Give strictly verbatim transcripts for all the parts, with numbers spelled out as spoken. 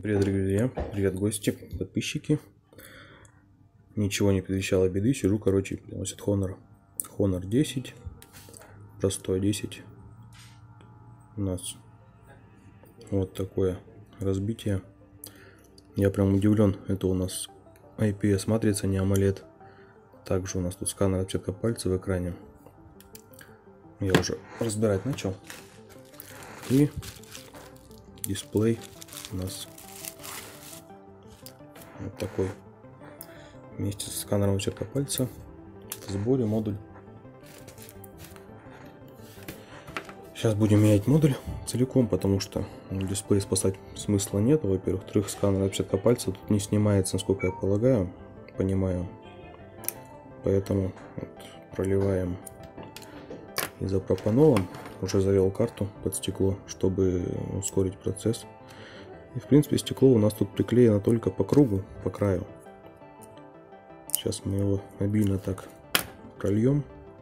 Привет, дорогие друзья, привет, гости, подписчики. Ничего не предвещало беды, сижу, короче, приносит Honor. Honor десять, простой десять. У нас вот такое разбитие. Я прям удивлен, это у нас ай пи эс матрица, не AMOLED. Также у нас тут сканер отпечатка пальца в экране. Я уже разбирать начал. И дисплей у нас вот такой вместе с сканером отпечатка пальца. В сборе модуль. Сейчас будем менять модуль целиком, потому что дисплей спасать смысла нет. Во-первых, во-вторых, сканер отпечатка пальца тут не снимается, насколько я полагаю, понимаю. Поэтому вот, проливаем изопропанолом. Уже завел карту под стекло, чтобы ускорить процесс. И в принципе стекло у нас тут приклеено только по кругу, по краю. Сейчас мы его обильно так прольем.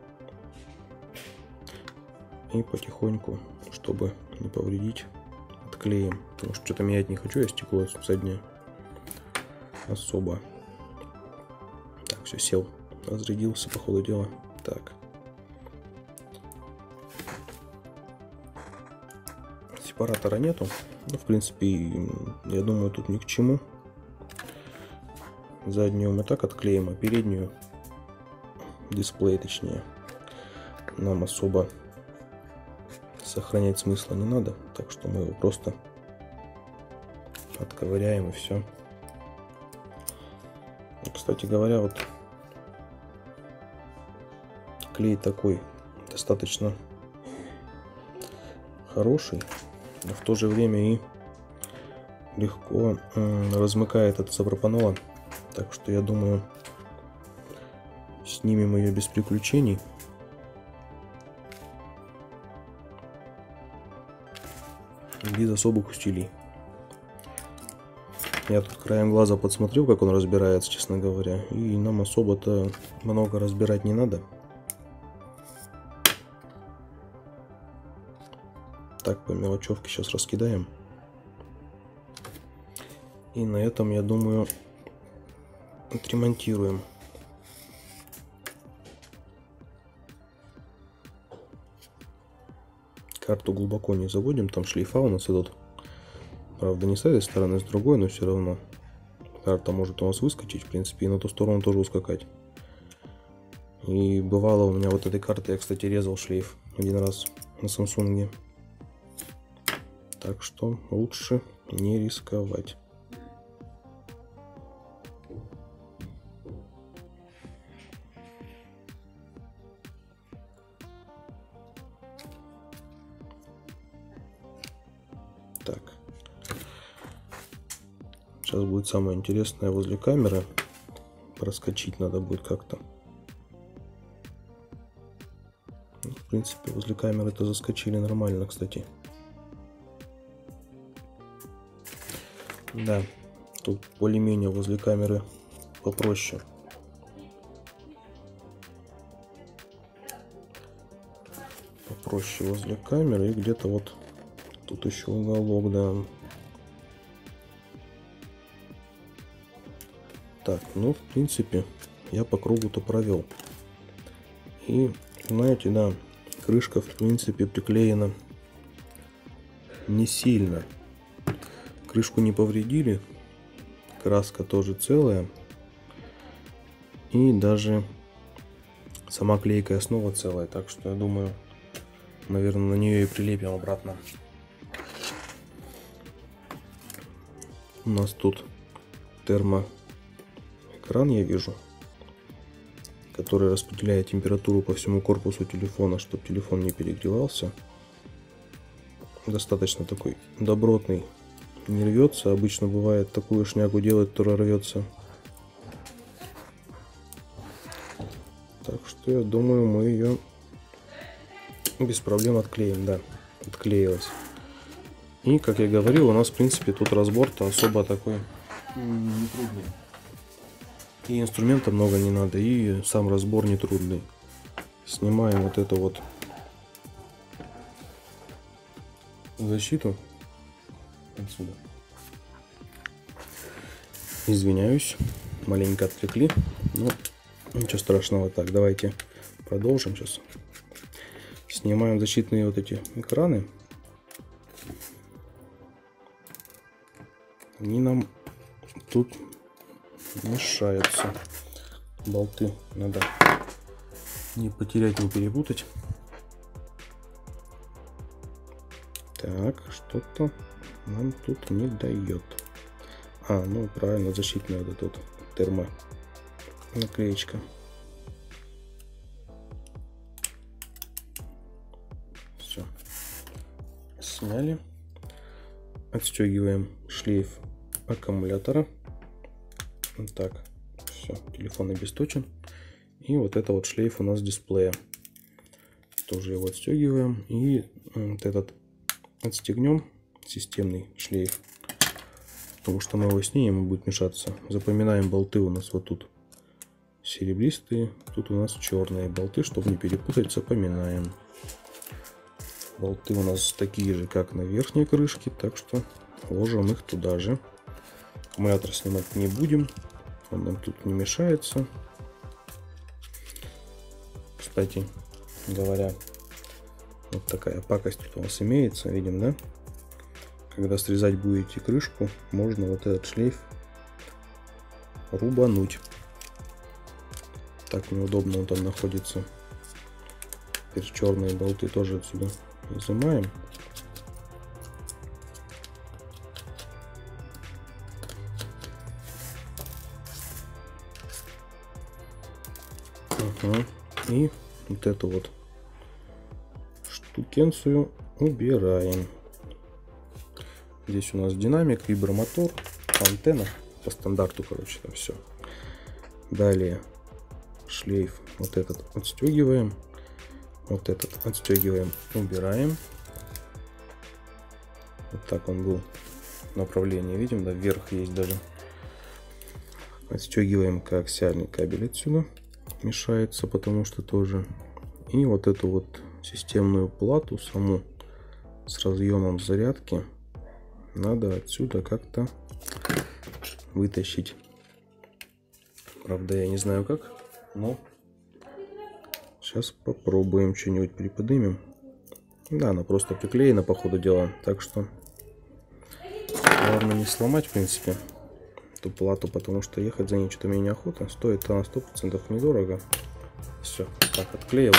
И потихоньку, чтобы не повредить, отклеим. Потому что что-то менять не хочу, я стекло заднее особо. Так, все, сел, разрядился по ходу дела. Так. Сепаратора нету. Ну, в принципе, я думаю, тут ни к чему. Заднюю мы так отклеим, а переднюю, дисплей точнее, нам особо сохранять смысла не надо. Так что мы его просто отковыряем и все. И, кстати говоря, вот клей такой достаточно хороший, но в то же время и легко размыкает от изопропанола. Так что я думаю, снимем ее без приключений. Без особых усилий. Я тут краем глаза подсмотрел, как он разбирается, честно говоря. И нам особо-то много разбирать не надо. Так, по мелочевке сейчас раскидаем. И на этом, я думаю, отремонтируем. Карту глубоко не заводим, там шлейфа у нас идут. Правда, не с этой стороны, с другой, но все равно. Карта может у нас выскочить, в принципе, и на ту сторону тоже ускакать. И бывало у меня вот этой карты, я, кстати, резал шлейф один раз на Samsung. Так что лучше не рисковать. Так. Сейчас будет самое интересное возле камеры. Проскочить надо будет как-то. В принципе, возле камеры-то заскочили нормально, кстати. Да, тут более-менее возле камеры попроще. Попроще возле камеры и где-то вот тут еще уголок, да. Так, ну, в принципе, я по кругу-то провел. И, знаете, да, крышка, в принципе, приклеена не сильно. Крышку не повредили. Краска тоже целая. И даже сама клейкая основа целая. Так что, я думаю, наверное, на нее и прилепим обратно. У нас тут термоэкран, я вижу, который распределяет температуру по всему корпусу телефона, чтобы телефон не перегревался. Достаточно такой добротный, не рвется. Обычно бывает такую шнягу делать, которая рвется. Так что я думаю, мы ее без проблем отклеим, да, отклеилась. И, как я говорил, у нас, в принципе, тут разбор-то особо такой не трудный. И инструмента много не надо, и сам разбор не трудный. Снимаем вот эту вот защиту отсюда. Извиняюсь, маленько отвлекли, но ничего страшного. Так, давайте продолжим сейчас. Снимаем защитные вот эти экраны. Они нам тут мешаются. Болты надо не потерять, не перепутать. Так, что-то нам тут не дает. А, ну правильно, защитная вот эта вот термо наклеечка. Все. Сняли. Отстегиваем шлейф аккумулятора. Вот так. Все, телефон обесточен. И вот это вот шлейф у нас дисплея. Тоже его отстегиваем. И вот этот отстегнем, системный шлейф. Потому что мы его снимем, и будет мешаться. Запоминаем, болты у нас вот тут серебристые, тут у нас черные болты, чтобы не перепутать, запоминаем. Болты у нас такие же, как на верхней крышке, так что ложим их туда же. Аккумулятор снимать не будем, он нам тут не мешается. Кстати говоря, вот такая пакость тут у нас имеется, видим, да? Когда срезать будете крышку, можно вот этот шлейф рубануть. Так неудобно он там находится. Теперь черные болты тоже отсюда изымаем. Ага. И вот эту вот штукенцию убираем. Здесь у нас динамик, вибромотор, антенна по стандарту, короче, там все. Далее шлейф вот этот отстегиваем, вот этот отстегиваем, убираем. Вот так он был направление, видим, да, вверх есть даже. Отстегиваем коаксиальный кабель отсюда, мешается, потому что тоже. И вот эту вот системную плату саму с разъемом зарядки надо отсюда как-то вытащить. Правда, я не знаю как, но сейчас попробуем что-нибудь приподнимем. Да, она просто приклеена по ходу дела, так что главное не сломать, в принципе, эту плату, потому что ехать за ней что-то мне неохота. Стоит она сто процентов недорого. Все, так отклеил.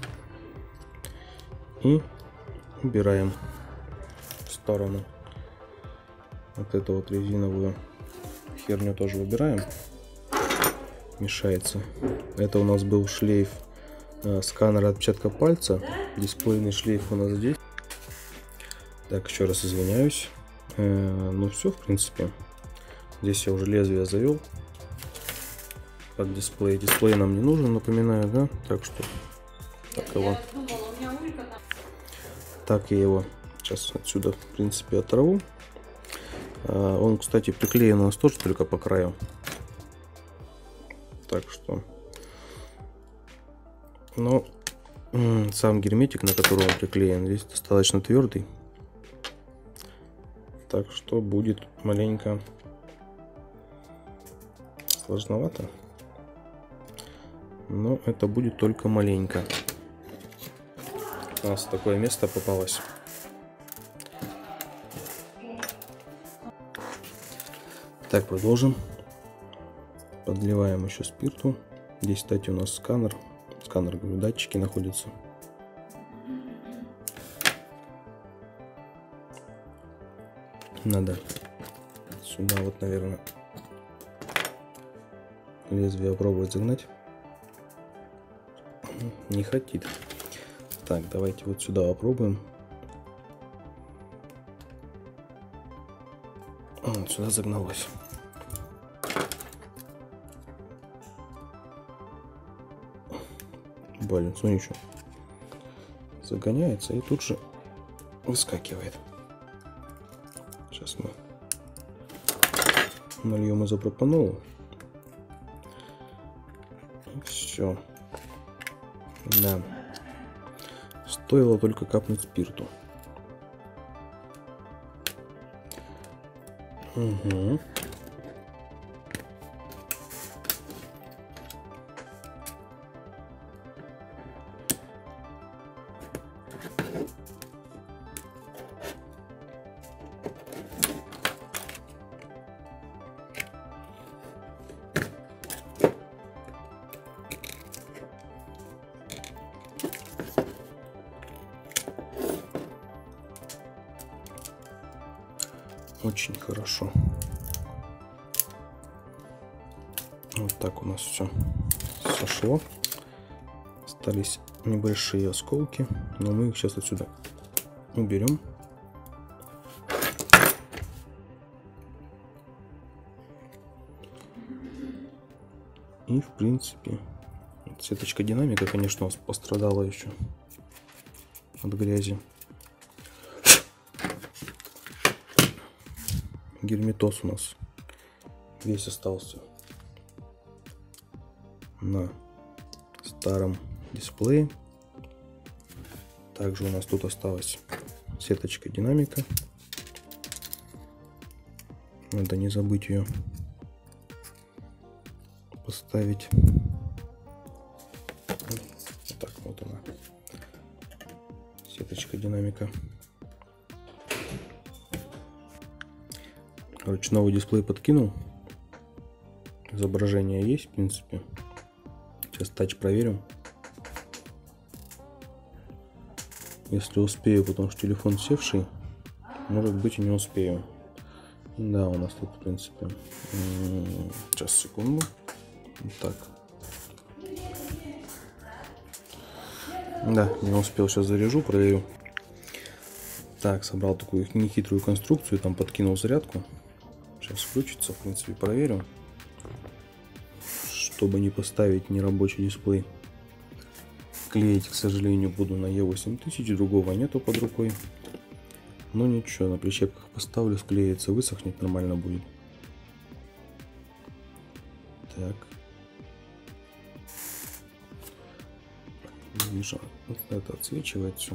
И убираем в сторону. Вот эту вот резиновую херню тоже убираем. Мешается. Это у нас был шлейф э, сканера отпечатка пальца. Дисплейный шлейф у нас здесь. Так, еще раз извиняюсь. Э, ну все, в принципе. Здесь я уже лезвие завел. Под дисплей. Дисплей нам не нужен, напоминаю, да? Так что так его. Так я его сейчас отсюда, в принципе, оторву. Он, кстати, приклеен у нас тоже только по краю. Так что... Но сам герметик, на который он приклеен, здесь достаточно твердый. Так что будет маленько сложновато. Но это будет только маленько. У нас такое место попалось. Так, продолжим. Подливаем еще спирту. Здесь, кстати, у нас сканер. Сканер, говорю, датчики находятся. Надо сюда вот, наверное, лезвие пробовать загнать. Не хотит. Так, давайте вот сюда попробуем. Вот сюда загналось. Блин, ну ничего. Загоняется и тут же выскакивает. Сейчас мы нальем изопропанол. И все. Да. Стоило только капнуть спирту. Угу. Очень хорошо. Вот так у нас все сошло. Остались небольшие осколки, но мы их сейчас отсюда уберем. И в принципе сеточка динамика, конечно, у нас пострадала еще от грязи. Герметоз у нас весь остался на старом дисплее. Также у нас тут осталась сеточка динамика. Надо не забыть ее поставить. Вот так вот она, сеточка динамика. Короче, новый дисплей подкинул. Изображение есть, в принципе. Сейчас тач проверим. Если успею, потому что телефон севший, может быть и не успею. Да, у нас тут, в принципе. Сейчас, секунду. Вот так. Да, не успел, сейчас заряжу, проверю. Так, собрал такую нехитрую конструкцию, там подкинул зарядку. Сейчас включится, в принципе, проверю, чтобы не поставить нерабочий дисплей. Клеить, к сожалению, буду на Е восемь тысяч, другого нету под рукой. Но ничего, на прищепках поставлю, склеится, высохнет, нормально будет. Так. Вижу, вот это отсвечивает все.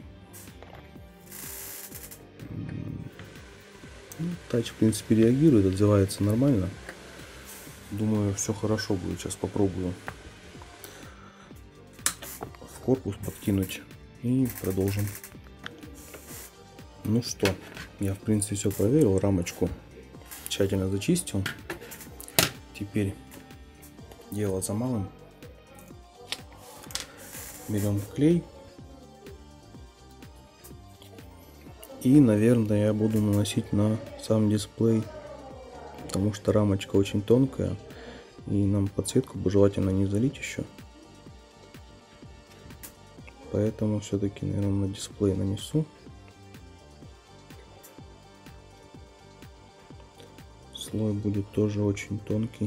Тач, в принципе, реагирует, отзывается нормально. Думаю, все хорошо будет. Сейчас попробую в корпус подкинуть и продолжим. Ну что, я, в принципе, все проверил. Рамочку тщательно зачистил. Теперь дело за малым. Берем клей. И, наверное, я буду наносить на сам дисплей, потому что рамочка очень тонкая, и нам подсветку бы желательно не залить еще. Поэтому все-таки, наверное, на дисплей нанесу. Слой будет тоже очень тонкий.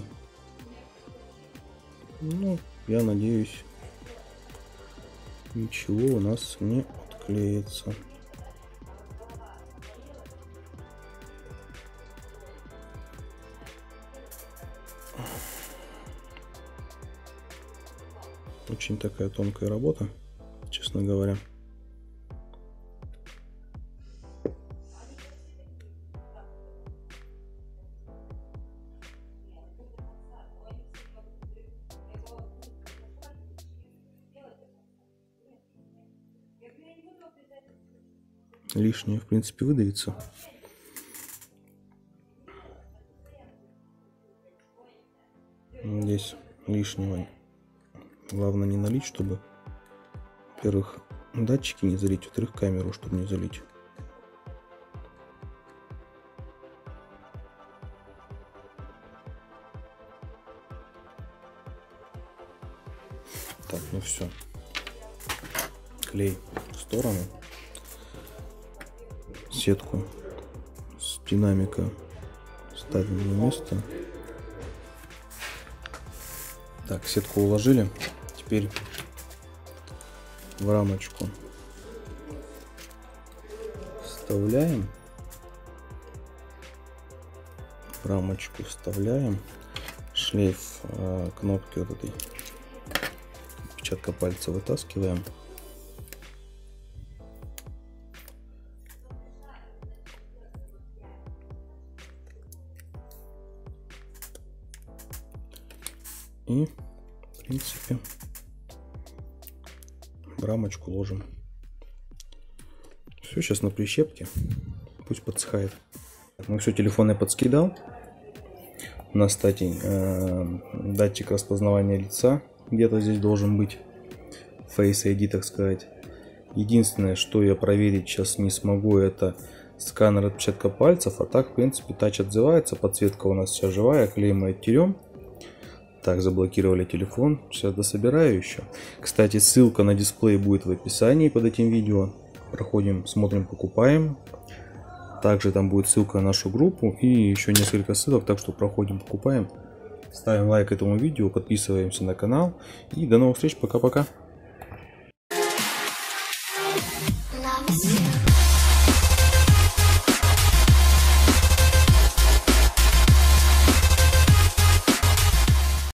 Ну, я надеюсь, ничего у нас не отклеится. Очень такая тонкая работа, честно говоря. Лишнее, в принципе, выдавится. Здесь лишнего главное не налить, чтобы, во-первых, датчики не залить, во-вторых, камеру, чтобы не залить. Так, ну все. Клей в сторону. Сетку с динамика ставим на место. Так, сетку уложили. Теперь в рамочку вставляем. В рамочку вставляем. Шлейф э, кнопки вот этой. Отпечатка пальца вытаскиваем. И, в принципе, в рамочку ложим. Все, сейчас на прищепке. Пусть подсыхает. Ну все, телефон я подскидал. У нас, кстати, э, датчик распознавания лица где-то здесь должен быть. Face ай ди, так сказать. Единственное, что я проверить сейчас не смогу, это сканер отпечатка пальцев. А так, в принципе, тач отзывается. Подсветка у нас вся живая. Клей мы оттерем. Так, заблокировали телефон. Сейчас дособираю еще. Кстати, ссылка на дисплей будет в описании под этим видео. Проходим, смотрим, покупаем. Также там будет ссылка на нашу группу и еще несколько ссылок. Так что проходим, покупаем. Ставим лайк этому видео, подписываемся на канал. И до новых встреч. Пока-пока. Love